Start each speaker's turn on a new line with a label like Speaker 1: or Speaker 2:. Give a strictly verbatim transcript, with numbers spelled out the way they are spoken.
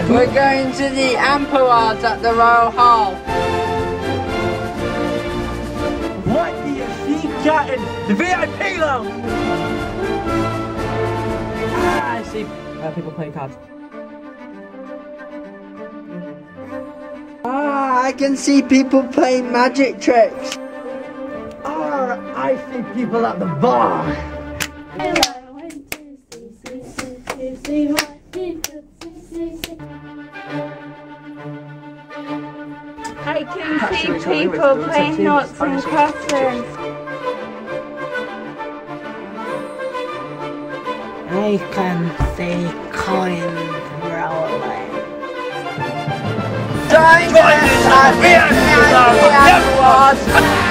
Speaker 1: We're going to the Amperards at the Royal Hall.
Speaker 2: What do you see, Captain? The V I P lounge! Ah, I see uh, people playing cards.
Speaker 1: Ah, I can see people playing magic tricks.
Speaker 2: Ah, I see people at the bar.
Speaker 3: I can see people playing noughts and crosses.
Speaker 4: I can see coins rolling.
Speaker 1: Join us at the Amperards.